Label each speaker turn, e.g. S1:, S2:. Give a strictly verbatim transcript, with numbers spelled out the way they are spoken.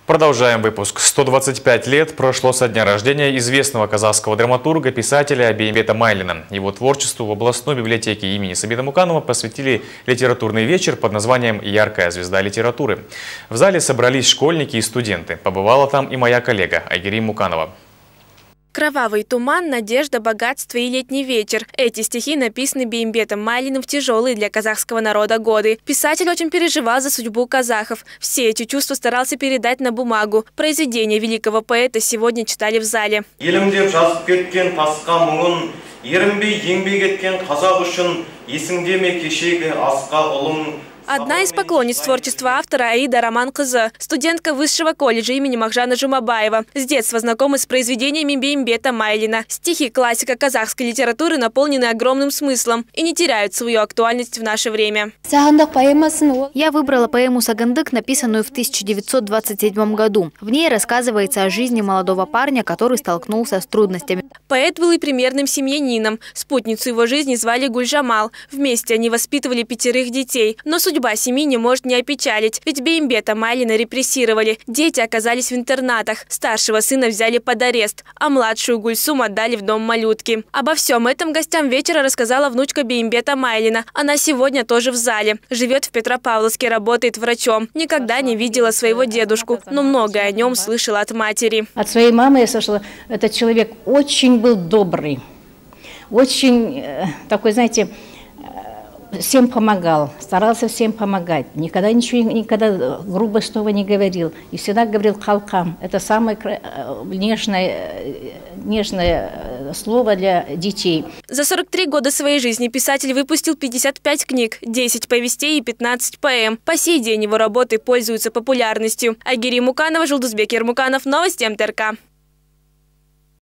S1: Продолжаем выпуск. сто двадцать пять лет прошло со дня рождения известного казахского драматурга, писателя Беймбета Майлина. Его творчеству в областной библиотеке имени Сабита Муканова посвятили литературный вечер под названием «Яркая звезда литературы». В зале собрались школьники и студенты. Побывала там и моя коллега Айгерим Муканова.
S2: Кровавый туман, надежда, богатство и летний вечер. Эти стихи написаны Беймбетом Майлиным в тяжелые для казахского народа годы. Писатель очень переживал за судьбу казахов. Все эти чувства старался передать на бумагу. Произведения великого поэта сегодня читали в зале. Одна из поклонниц творчества автора Аида Роман-кызы, студентка высшего колледжа имени Махжана Жумабаева. С детства знакомы с произведениями Беймбета Майлина. Стихи классика казахской литературы наполнены огромным смыслом и не теряют свою актуальность в наше время.
S3: Я выбрала поэму «Сагандык», написанную в тысяча девятьсот двадцать седьмом году. В ней рассказывается о жизни молодого парня, который столкнулся с трудностями.
S2: Поэт был и примерным семьянином. Спутницу его жизни звали Гульжамал. Вместе они воспитывали пятерых детей. Но судьба семьи не может не опечалить, ведь Беймбета Майлина репрессировали. Дети оказались в интернатах. Старшего сына взяли под арест, а младшую Гульсум отдали в дом малютки. Обо всем этом гостям вечера рассказала внучка Беймбета Майлина. Она сегодня тоже в зале. Живет в Петропавловске, работает врачом. Никогда не видела своего дедушку, но многое о нем слышала от матери.
S4: От своей мамы я слышала, этот человек очень был добрый, очень э, такой, знаете, всем помогал, старался всем помогать, никогда ничего, никогда грубо слова не говорил. И всегда говорил «халкам». Это самое нежное, нежное слово для детей.
S2: За сорок три года своей жизни писатель выпустил пятьдесят пять книг, десять повестей и пятнадцать поэм. По сей день его работы пользуются популярностью. Айгерим Муканова, Жулдузбек Ермуканов, новости МТРК.